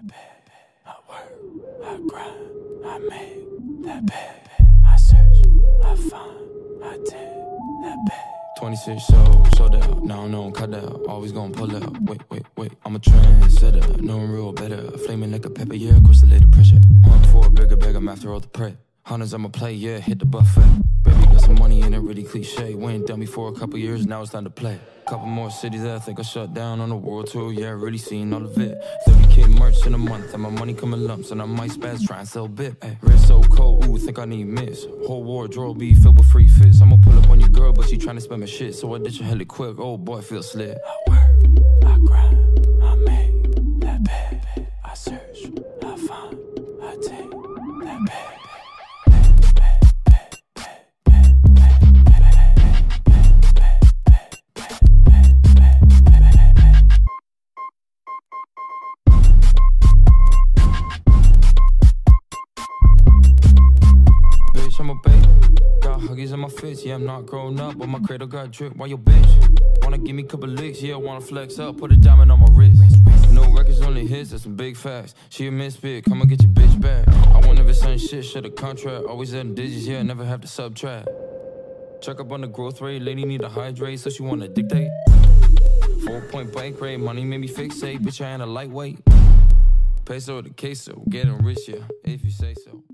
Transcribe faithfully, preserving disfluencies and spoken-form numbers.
that bag. I work, I grind, I make that bag. I search, I find, I take that bag. twenty-six sold, sold out, now I know I'm cut out. Always gonna pull out, wait, wait, wait. I'm a trendsetter, knowing real better. Flaming like a pepper, yeah, across the lady pressure. Hunt for a bigger bag, I'm after all the prey. Hunters, I'ma play, yeah, hit the buffet. Baby, got some money in it, really cliche. Went down me for a couple years, now it's time to play. Couple more cities that I think I shut down on the world tour, yeah, really seen all of it. thirty K merch in a month, and my money come in lumps, and I might spaz, try and sell bit. Ay, wrist so cold, ooh, think I need mitts. Whole wardrobe be filled with free fits. I'ma pull up on your girl, but she tryna spend my shit, so I ditch her hella quick, oh boy, feel slick. I work, I grind, I make that bag. I search, I find, I take that bag. I'm a baby, got huggies in my fits. Yeah, I'm not grown up, but my cradle got drip. Why your bitch wanna give me a couple licks? Yeah, I wanna flex up, put a diamond on my wrist. No records, only hits, that's some big facts. She a misfit, come and get your bitch back. I want never send shit, shut a contract. Always adding digits, yeah, never have to subtract. Check up on the growth rate, lady need to hydrate, so she wanna dictate. Four point bike rate, money made me fixate. Bitch, I ain't a lightweight. Peso to queso, getting rich, yeah, if you say so.